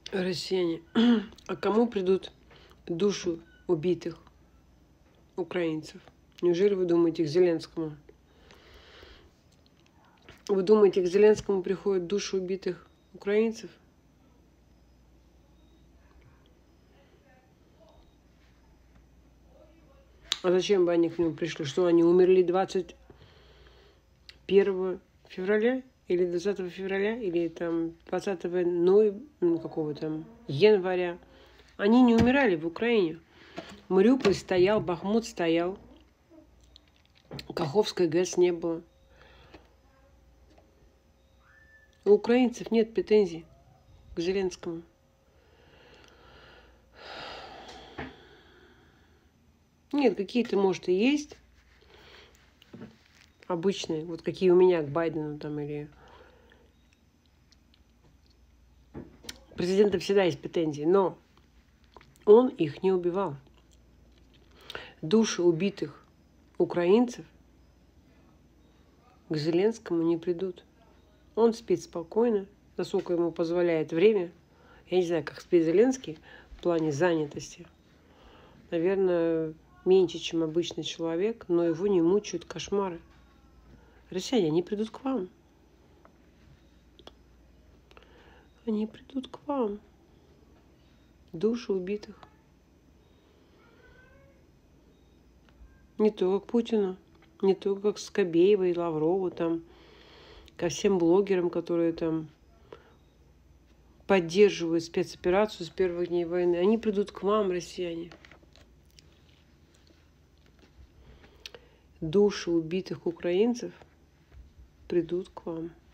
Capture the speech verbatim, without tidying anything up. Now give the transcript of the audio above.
Россияне, а кому придут души убитых украинцев? Неужели вы думаете, к Зеленскому? Вы думаете, к Зеленскому приходят души убитых украинцев? А зачем бы они к нему пришли? Что, они умерли двадцать первого февраля? Или двадцатого февраля? Или там двадцатого ноября, ну, какого там, января? Они не умирали в Украине. Мариуполь стоял, Бахмут стоял. Каховской ГЭС не было. У украинцев нет претензий к Зеленскому. Нет, какие-то, может, и есть. Обычные, вот какие у меня к Байдену там или... У президента всегда есть претензии, но он их не убивал. Души убитых украинцев к Зеленскому не придут. Он спит спокойно, насколько ему позволяет время. Я не знаю, как спит Зеленский в плане занятости. Наверное, меньше, чем обычный человек, но его не мучают кошмары. Россияне, они придут к вам. Они придут к вам. Души убитых. Не только к Путину, не только к Скобеевой, Лаврову, там, ко всем блогерам, которые там поддерживают спецоперацию с первых дней войны. Они придут к вам, россияне. Души убитых украинцев придут к вам.